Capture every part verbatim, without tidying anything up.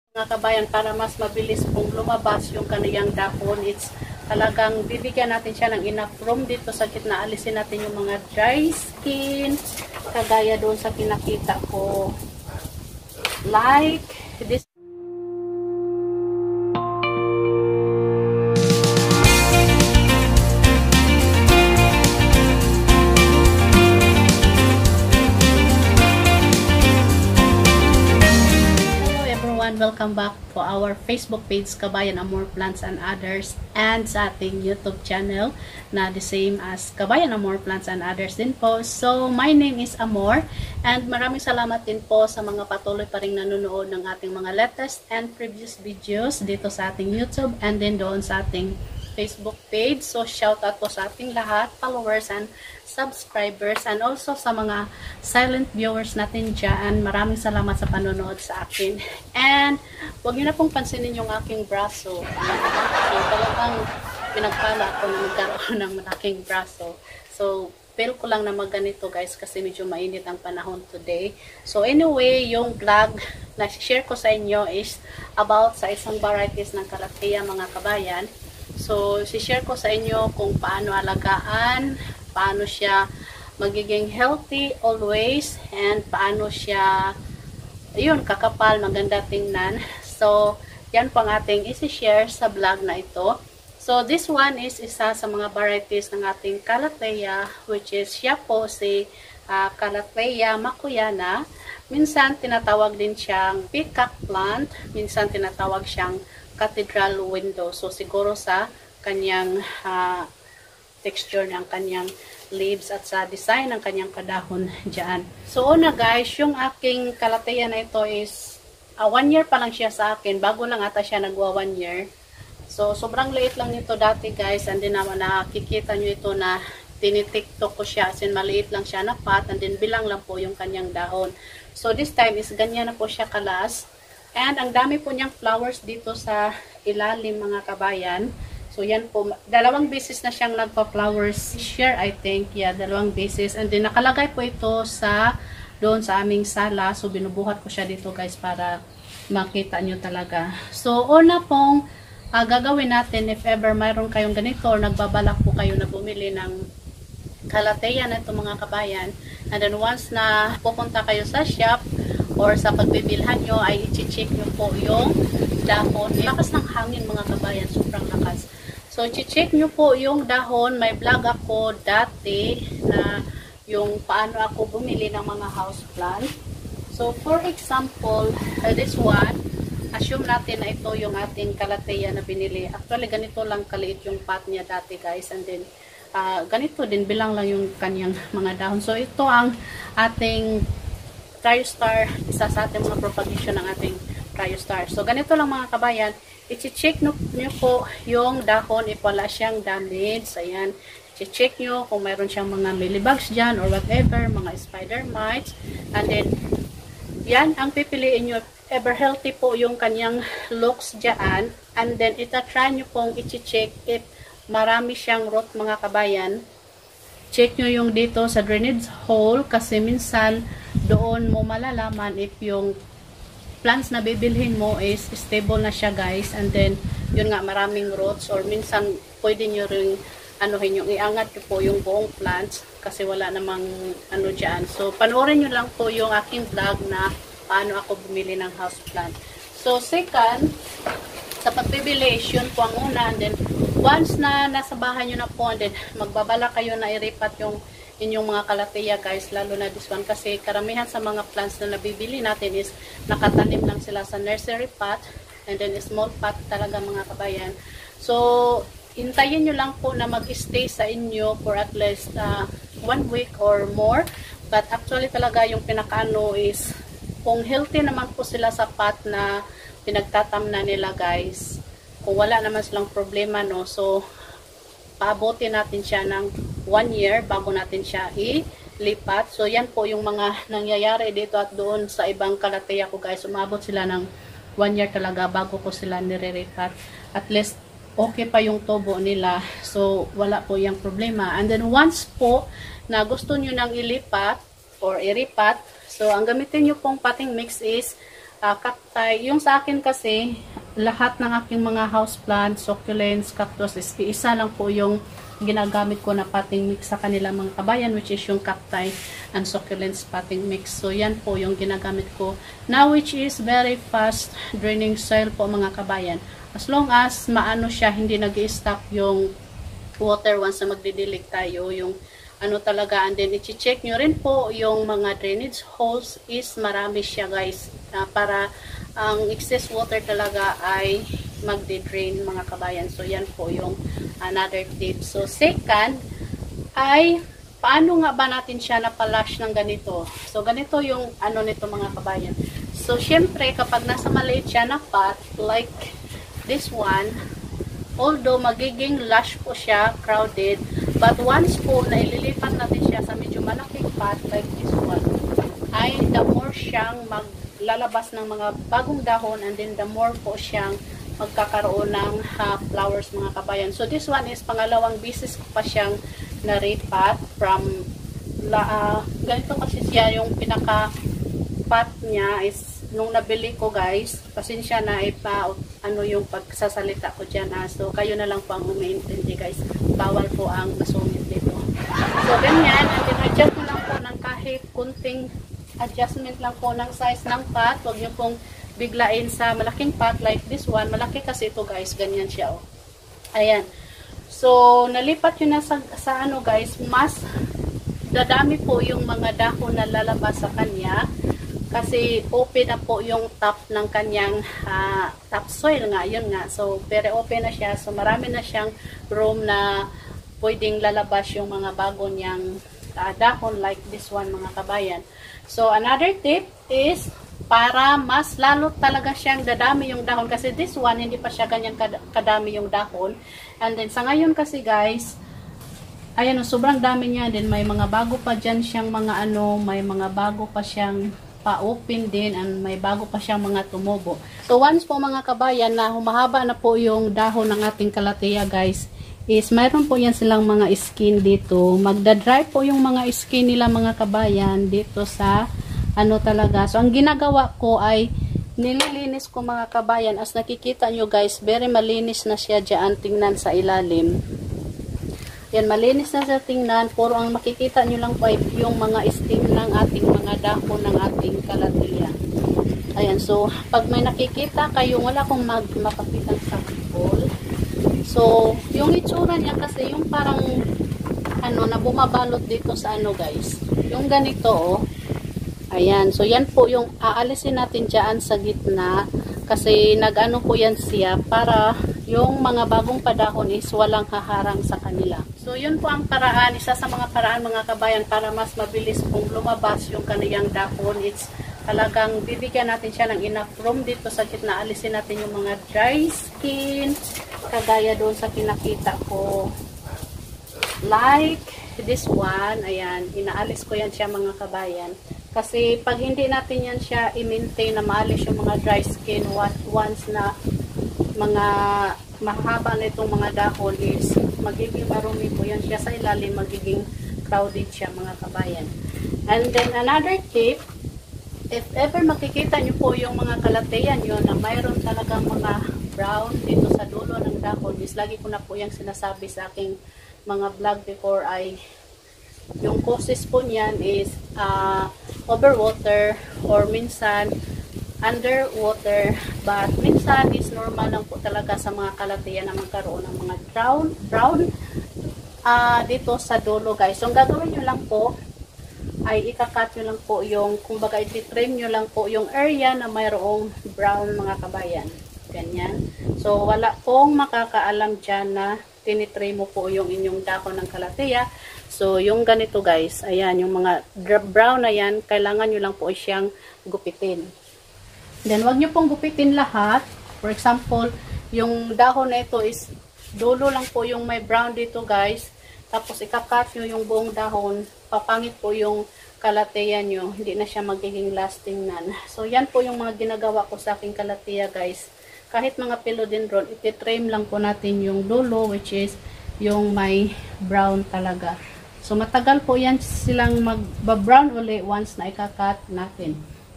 Mga kabayan, para mas mabilis pong lumabas yung kaniyang dahon, it's talagang bibigyan natin siya ng enough room dito sa gitna. Alisin natin yung mga dry skin, kagaya doon sa pinakita ko. Like this. Welcome back to our Facebook page, Kabayan Amor Plants and Others, and sa ating YouTube channel na the same as Kabayan Amor Plants and Others din po. So, my name is Amor, and maraming salamat din po sa mga patuloy pa rin nanonood ng ating mga latest and previous videos dito sa ating YouTube and then doon sa ating Facebook page. So, shout out po sa ating lahat, followers and subscribers, and also sa mga silent viewers natin dyan. Maraming salamat sa panonood sa akin. And, huwag nyo na pong pansinin yung aking braso. So, talagang pinagpala ako na magkaroon ng malaking braso. So, feel ko lang na magganito guys kasi medyo mainit ang panahon today. So, anyway, yung vlog na share ko sa inyo is about sa isang varieties ng Calathea, mga kabayan. So, si-share ko sa inyo kung paano alagaan, paano siya magiging healthy always, and paano siya, ayun, kakapal, maganda tingnan. So, yan po ang ating isi-share sa vlog na ito. So, this one is isa sa mga varieties ng ating Calathea, which is siya po si uh, Calathea macuyana. Minsan, tinatawag din siyang peacock plant. Minsan, tinatawag siyang cathedral window. So, siguro sa kanyang uh, texture ng kanyang leaves at sa design ng kanyang kadahon dyan. So, una guys, yung aking Calathea na ito is uh, one year pa lang siya sa akin. Bago lang ata siya nagwa one year. So, sobrang liit lang nito dati guys. And then naman nakikita nyo ito na tinitiktok ko siya. As in, maliit lang siya na pot. And then bilang lang po yung kanyang dahon. So, this time is ganyan na po siya kalas. And ang dami po niyang flowers dito sa ilalim, mga kabayan. So, yan po. Dalawang beses na siyang nagpa-flowers share, I think. Yeah, dalawang beses. And then, nakalagay po ito sa doon sa aming sala. So, binubuhat ko siya dito, guys, para makita nyo talaga. So, una pong uh, gagawin natin if ever mayroon kayong ganito or nagbabalak po kayo na bumili ng Calathea na ito, mga kabayan. And then, once na pupunta kayo sa shop or sa pagbibilhan nyo, ay i-check nyo po yung dahon. Lakas ng hangin, mga kabayan. Sobrang lakas. So, i-check nyo po yung dahon. May vlog ako dati na yung paano ako bumili ng mga houseplant. So, for example, uh, this one, assume natin na ito yung ating Calathea na binili. Actually, ganito lang kaliit yung pot niya dati, guys. And then, uh, ganito din, bilang lang yung kanyang mga dahon. So, ito ang ating Triostar, isa sa ating mga propagation ng ating Triostar. So, ganito lang, mga kabayan. I-check nyo po yung dahon if wala siyang damage. Ayan. I-check nyo kung mayroon siyang mga mealybugs dyan or whatever, mga spider mites. And then, yan ang pipiliin nyo. Ever healthy po yung kanyang looks dyan. And then, ita-try nyo pong i-check if marami siyang root, mga kabayan. Check nyo yung dito sa drainage hole kasi minsan doon mo malalaman if yung plants na bibilhin mo is stable na siya, guys. And then, yun nga, maraming roots. Or minsan, pwede nyo rin, anuhin yung, iangat nyo po yung buong plants. Kasi wala namang, ano dyan. So, panoorin nyo lang po yung aking vlog na paano ako bumili ng houseplant. So, second, sa pagbibili, yun po ang una. And then, once na nasa bahay nyo na po, and then, magbabala kayo na iripat yung inyong mga Calathea, guys, lalo na this one kasi karamihan sa mga plants na nabibili natin is nakatanim lang sila sa nursery pot and then small pot talaga, mga kabayan. So, hintayin nyo lang po na mag-stay sa inyo for at least uh, one week or more. But actually talaga yung pinakaano is kung healthy naman po sila sa pot na pinagtatamna nila, guys, kung wala naman silang problema, no, so paabotin natin siya ng one year bago natin siya ilipat. So, yan po yung mga nangyayari dito at doon sa ibang Calathea ko, guys. Umabot sila ng one year talaga bago ko sila nire-repat. At least, okay pa yung tubo nila. So, wala po yung problema. And then, once po na gusto nyo nang ilipat or iripat, so, ang gamitin nyo pong potting mix is uh, cacti. Yung sa akin kasi, lahat ng aking mga houseplants, succulents, cactus, is isa lang po yung ginagamit ko na potting mix sa kanila mga kabayan, which is yung cacti and succulents potting mix. So yan po yung ginagamit ko now, which is very fast draining soil po mga kabayan. As long as maano siya, hindi nag-i-stop yung water once na magdidilig tayo, yung ano talaga, and then i-check nyo rin po yung mga drainage holes is marami siya guys, uh, para ang excess water talaga ay magde-drain mga kabayan. So yan po yung another tip. So second ay paano nga ba natin siya napalash ng ganito. So ganito yung ano nito mga kabayan. So syempre kapag nasa maliit siya na pot like this one, although magiging lush po siya, crowded, but once po na ililipat natin siya sa medyo malaking pot like this one, ay the more siyang maglalabas ng mga bagong dahon, and then the more po siyang magkakaroon ng uh, flowers mga kabayan. So this one is pangalawang bisis ko pa siyang naripat from la, uh, ganito kasi siya yung pinaka pot niya is nung nabili ko guys. Pasensya na ipa ano yung pagsasalita ko dyan ha. So kayo na lang po ang umiintindi guys. Bawal po ang masungit dito. So ganyan, and then adjust mo lang po ng kahit kunting adjustment lang po ng size ng pot. Huwag niyo pong biglain sa malaking pot like this one. Malaki kasi ito guys, ganyan siya oh. Ayan. So nalipat yun na sa, sa ano guys, mas dadami po yung mga dahon na lalabas sa kanya kasi open na po yung top ng kanyang uh, topsoil nga, yun nga. So very open na siya, so marami na siyang room na pwedeng lalabas yung mga bago niyang uh, dahon like this one mga kabayan. So another tip is para mas lalo talaga siyang dadami yung dahon kasi this one hindi pa siya ganyan kadami yung dahon. And then sa ngayon kasi guys, ayan o, sobrang dami niya. Then may mga bago pa dyan siyang mga ano, may mga bago pa siyang pa-open din, and may bago pa siyang mga tumubo. So once po mga kabayan na humahaba na po yung dahon ng ating kalateya guys, is mayroon po yan silang mga skin dito. Magda-dry po yung mga skin nila mga kabayan dito sa ano talaga. So ang ginagawa ko ay nililinis ko mga kabayan. As nakikita nyo guys, very malinis na siya dyan. Tingnan sa ilalim. Yan, malinis na siya tingnan. Puro ang makikita nyo lang po ay yung mga stem ng ating mga dahon ng ating kalateya. Ayan, so pag may nakikita kayo, wala kong mag makapitang sample. So yung itsura niya kasi yung parang ano na bumabalot dito sa ano guys. Yung ganito oh. Ayan, so yan po yung aalisin natin dyan sa gitna kasi nag-ano po yan siya para yung mga bagong padahon is walang haharang sa kanila. So yun po ang paraan, isa sa mga paraan mga kabayan para mas mabilis pong lumabas yung kaniyang dahon. It's talagang bibigyan natin siya ng enough room dito sa gitna. Alisin natin yung mga dry skin kagaya doon sa kinakita ko. Like this one, ayan, inaalis ko yan siya mga kabayan. Kasi pag hindi natin yan siya i-maintain na maalis yung mga dry skin once na mga mahaba na itong mga dahon is magiging marumi po yan siya sa ilalim, magiging crowded siya mga kabayan. And then another tip, if ever makikita nyo po yung mga kalateya nyo na mayroon talagang mga brown dito sa dulo ng dahon, is lagi ko na po yung sinasabi sa aking mga vlog before ay yung causes po niyan is uh, overwater or minsan underwater, but minsan is normal lang po talaga sa mga kalateya na magkaroon ng mga brown brown uh, dito sa dulo guys. So ang gagawin nyo lang po ay ikakat nyo lang po yung, kumbaga i-trim nyo lang po yung area na mayroong brown mga kabayan, ganyan. So wala pong makakaalam dyan na tinitrim mo po yung inyong dahon ng kalateya. So, yung ganito guys, ayan, yung mga brown na yan, kailangan nyo lang po siyang gupitin. Then, wag nyo pong gupitin lahat. For example, yung dahon na ito is, dulo lang po yung may brown dito guys. Tapos, ikakat nyo yung buong dahon, papangit po yung kalateya nyo. Hindi na siya magiging lasting nan. So, yan po yung mga ginagawa ko sa aking kalateya guys. Kahit mga philodendron, iti-trim lang po natin yung dulo, which is yung may brown talaga. So, matagal po yan silang mag-brown uli once na ikakat natin.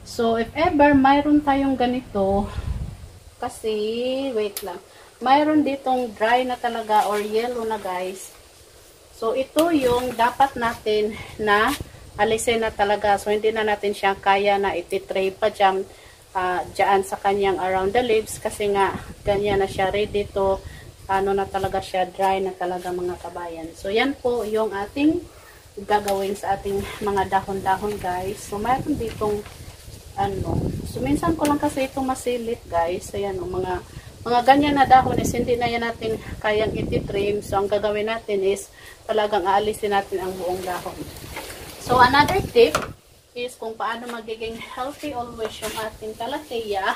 So, if ever mayroon tayong ganito, kasi, wait lang, mayroon ditong dry na talaga or yellow na guys. So, ito yung dapat natin na alisin na talaga. So, hindi na natin siya kaya na ititray pa dyan, uh, dyan sa kanyang around the leaves kasi nga, ganyan na siya ready to, ano na talaga siya, dry na talaga mga kabayan. So, yan po yung ating gagawin sa ating mga dahon-dahon guys. So, mayroon ditong ano, so minsan ko lang kasi ito masilip guys. Ayan o, mga mga ganyan na dahon is hindi na yan natin kayang ititrim. So, ang gagawin natin is talagang aalisin natin ang buong dahon. So, another tip is kung paano magiging healthy always yung ating kalateya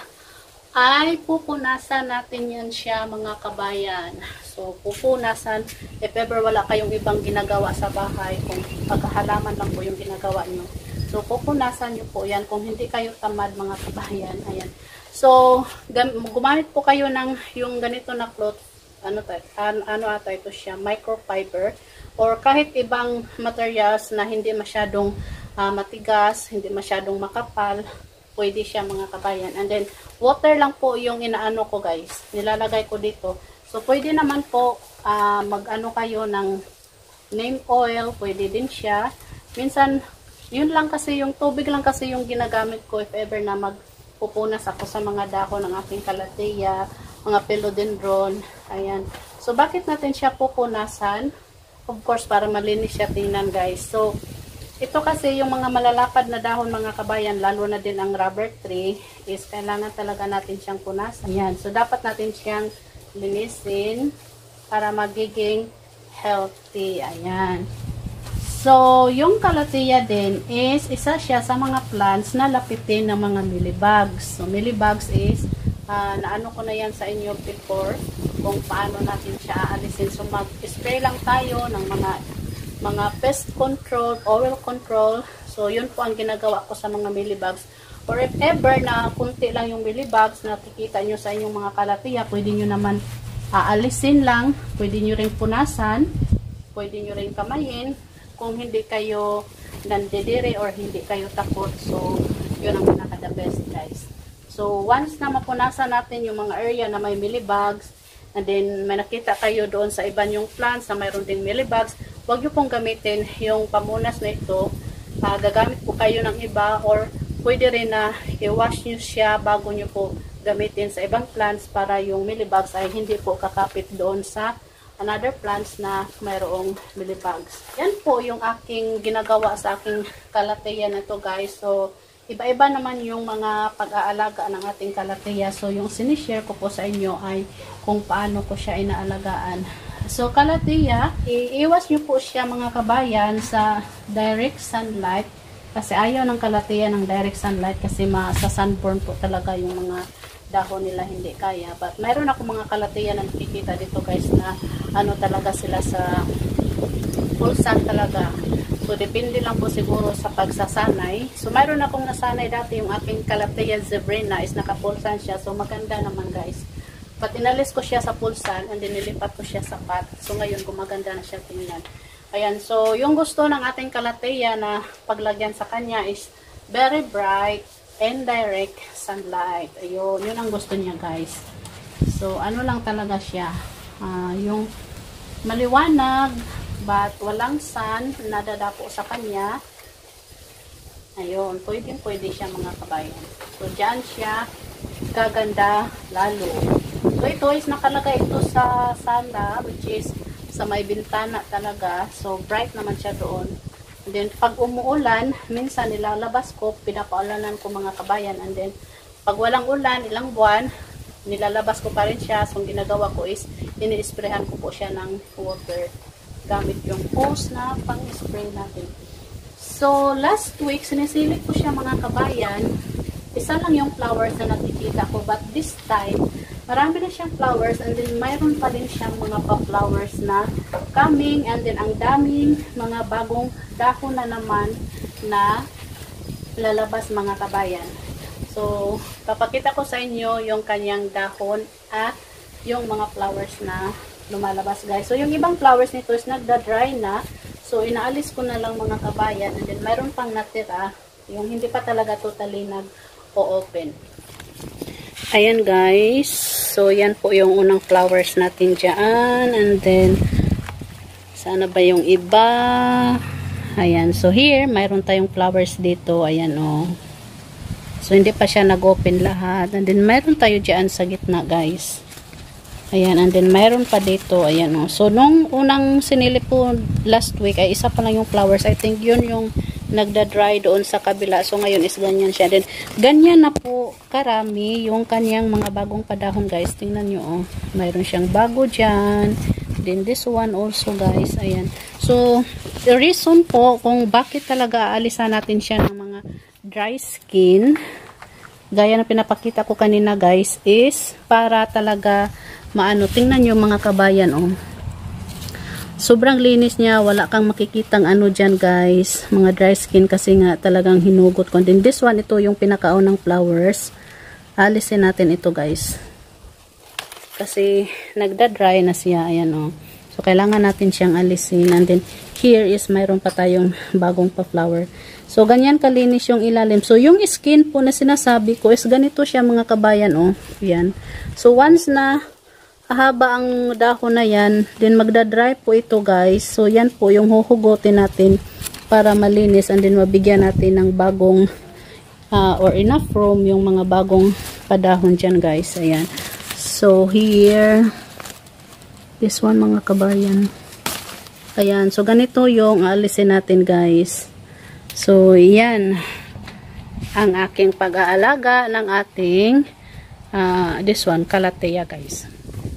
ay pupunasan natin yan siya mga kabayan. So, pupunasan if ever wala kayong ibang ginagawa sa bahay, kung paghahalaman lang po yung ginagawa nyo. So, pupunasan nyo po yan kung hindi kayo tamad mga kabayan. Ayan. So, gumamit po kayo ng yung ganito na cloth, ano, ano, ano ata ito siya, microfiber, or kahit ibang materials na hindi masyadong uh, matigas, hindi masyadong makapal, pwede siya mga kabayan. And then, water lang po yung inaano ko guys, nilalagay ko dito. So, pwede naman po uh, mag-ano kayo ng neem oil, pwede din siya. Minsan, yun lang kasi, yung tubig lang kasi yung ginagamit ko if ever na magpupunas ako sa mga dahon ng aking kalateya, mga philodendron, ayan. So, bakit natin siya pupunasan? Of course, para malinis siya tingnan guys. So, ito kasi yung mga malalapad na dahon mga kabayan, lalo na din ang rubber tree, is kailangan talaga natin siyang punasan. Ayan. So, dapat natin siyang linisin para magiging healthy. Ayan. So, yung kalateya din is isa siya sa mga plants na lapitin ng mga mealybugs. So, mealybugs is, uh, naano ko na yan sa inyo before, kung paano natin siya aalisin. So, mag-spray lang tayo ng mga mga pest control, oil control. So, yun po ang ginagawa ko sa mga mealybugs. Or if ever na kunti lang yung mealybugs na nakikita nyo sa inyong mga kalateya, pwede nyo naman aalisin lang, pwede nyo rin punasan, pwede nyo rin kamayin, kung hindi kayo nandidiri or hindi kayo takot. So, yun ang pinaka-the best guys. So, once na mapunasan natin yung mga area na may mealybugs, and then may nakita kayo doon sa iba yung plants na mayroon ding mealybugs, huwag nyo pong gamitin yung pamunas na ito. Uh, gagamit po kayo ng iba, or pwede rin na i-wash nyo siya bago nyo po gamitin sa ibang plants para yung mealybugs ay hindi po kakapit doon sa another plants na mayroong mealybugs. Yan po yung aking ginagawa sa aking kalateya na to guys. So, iba-iba naman yung mga pag-aalaga ng ating kalateya. So, yung sinishare ko po sa inyo ay kung paano ko siya inaalagaan. So, kalateya, iiwas nyo po siya mga kabayan sa direct sunlight. Kasi ayaw ng kalateya ng direct sunlight kasi masa-sunburn po talaga yung mga dahon nila, hindi kaya. But mayroon ako mga kalateya na nakikita dito guys na ano talaga sila sa full sun talaga. So, depende lang po siguro sa pagsasanay. So, mayroon akong nasanay dati yung aking kalateya zebrina is naka-full sun siya. So, maganda naman guys. But inalis ko siya sa full sun and then nilipat ko siya sa pot. So, ngayon gumaganda na siya tingnan. Ayan. So, yung gusto ng ating kalateya na paglagyan sa kanya is very bright and direct sunlight. Ayun. Yun ang gusto niya guys. So, ano lang talaga siya. Uh, yung maliwanag but walang sun nadadapo sa kanya. Ayun, pwede pwede siya mga kabayan. So, dyan siya gaganda lalo. So, ito is nakalagay ito sa sala, which is sa may bintana talaga. So, bright naman siya doon. And then, pag umuulan, minsan nilalabas ko, pinapaulanan ko mga kabayan. And then, pag walang ulan, ilang buwan, nilalabas ko pa rin siya. So, ang ginagawa ko is, ini-sprayhan ko po siya ng water gamit yung hose na pang-spray natin. So, last week, sinisilip ko siya mga kabayan. Isa lang yung flowers na nakikita ko. But this time, marami na siyang flowers. And then, mayroon pa din siyang mga pa-flowers na coming. And then, ang daming mga bagong dahon na naman na lalabas mga kabayan. So, papakita ko sa inyo yung kanyang dahon at yung mga flowers na lumalabas guys. So, yung ibang flowers nito is nagda-dry na. So, inaalis ko na lang mga kabayan. And then, mayroon pang natira. Yung hindi pa talaga totally nag-o-open. Ayan guys. So, yan po yung unang flowers natin dyan. And then, sana ba yung iba? Ayan. So, here, mayroon tayong flowers dito. Ayan o. Oh. So, hindi pa siya nag-open lahat. And then, mayroon tayo dyan sa gitna guys. Ayan. And then, mayroon pa dito. Ayan o. Oh. So, nung unang sinilip po last week, ay isa pa lang yung flowers. I think yun yung nagda-dry doon sa kabila. So, ngayon is ganyan siya. Then, ganyan na po karami yung kanyang mga bagong padahon, guys. Tingnan nyo, oh. Mayroon siyang bago dyan. Then, this one also, guys. Ayan. So, the reason po kung bakit talaga aalisan natin siya ng mga dry skin, gaya na pinapakita ko kanina, guys, is para talaga maano. Tingnan nyo, mga kabayan, oh. Sobrang linis niya, wala kang makikitang ano dyan guys, mga dry skin kasi nga talagang hinugot ko. Then this one, ito yung pinakaunang flowers. Alisin natin ito guys. Kasi nagda-dry na siya, ayan o. Oh. So kailangan natin siyang alisin. And then here is mayroon pa tayong bagong pa flower. So ganyan kalinis yung ilalim. So yung skin po na sinasabi ko is ganito siya mga kabayan o. Oh. Yan. So once na haba ang dahon na yan, then magda-dry po ito guys. So yan po yung huhugutin natin para malinis and then mabigyan natin ng bagong uh, or enough room yung mga bagong padahon dyan guys. Ayan. So here, this one mga kabayan. Ayan. So ganito yung alisin natin guys. So yan ang aking pag-aalaga ng ating uh, this one, calathea guys.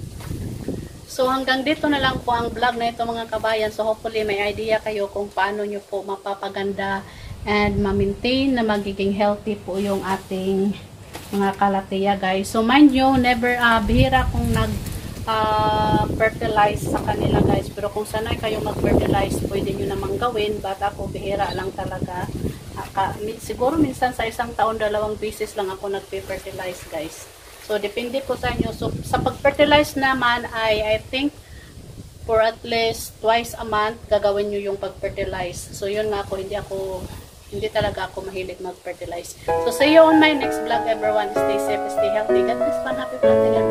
So, hanggang dito na lang po ang vlog na ito mga kabayan. So, hopefully may idea kayo kung paano nyo po mapapaganda and ma-maintain na magiging healthy po yung ating mga calathea guys. So, mind nyo, never, uh, bihira kung nag-fertilize uh, sa kanila guys. Pero kung sanay kayong mag-fertilize, pwede nyo namang gawin. But ako, bihira lang talaga. Uh, siguro minsan sa isang taon, dalawang beses lang ako nag-fertilize guys. So, depende po sa inyo. So, sa pag-fertilize naman ay, I think, for at least twice a month, gagawin nyo yung pag-fertilize. So, yun nga ako, hindi ako, hindi talaga ako mahilig mag-fertilize. So, see you on my next vlog, everyone. Stay safe, stay healthy. God bless, happy planting.